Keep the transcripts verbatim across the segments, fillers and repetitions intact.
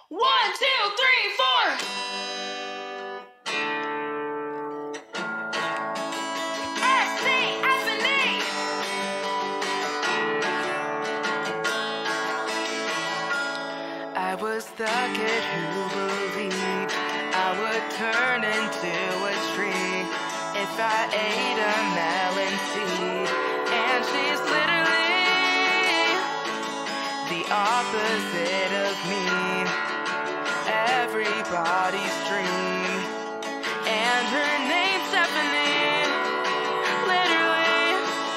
One, two, three, four. S, C, F, and E. I was the kid who believed I would turn into a tree if I ate a melon seed. And she's literally the opposite of me, everybody's dream. And her name's Stephanie. Literally,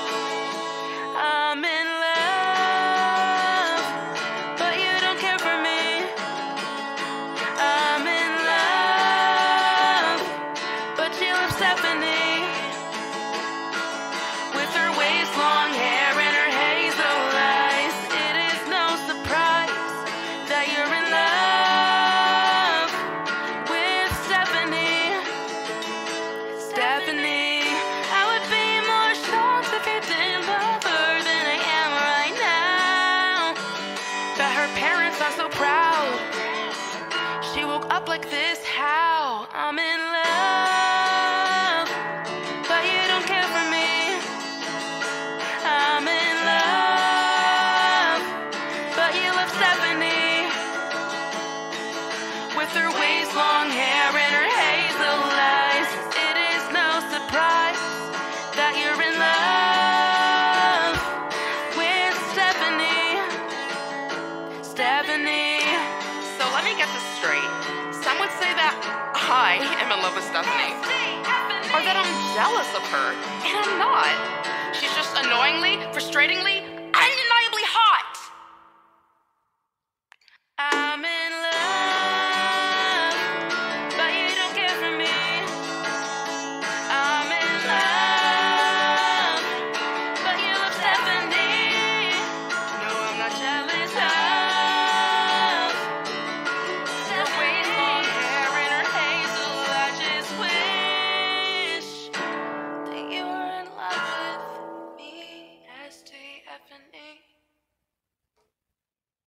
I'm in love, but you don't care for me. I'm in love, but you love Stephanie. With her waist long hair and her hazel eyes, it is no surprise that you're in love with Stephanie. Stephanie, I would be more shocked if you didn't love her than I am right now. That her parents are so proud. She woke up like this, how? I'm in love, but you don't care for me. I'm in love, but you love Stephanie. With her waist long hair and her hazel eyes, it is no surprise that you're in love with Stephanie. Stephanie. So let me get this straight. Some would say that I am in love with Stephanie, or that I'm jealous of her, and I'm not. She's just annoyingly, frustratingly,